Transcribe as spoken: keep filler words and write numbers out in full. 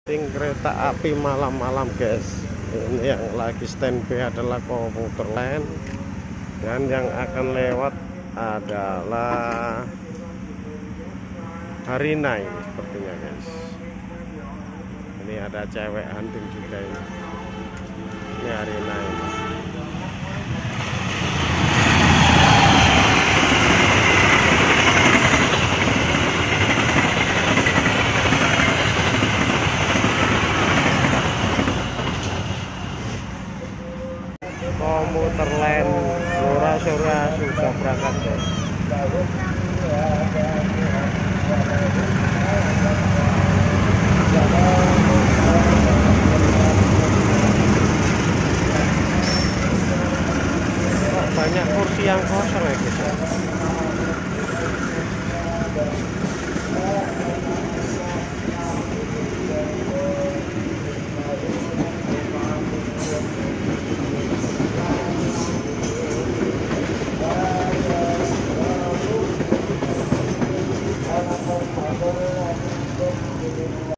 Kereta api malam-malam guys, ini yang lagi standby adalah komuter lain, dan yang akan lewat adalah Harina ini sepertinya guys. Ini ada cewek hunting juga ini. Ini Harina ini. Komuter lain Blora Surya sudah berangkat guys.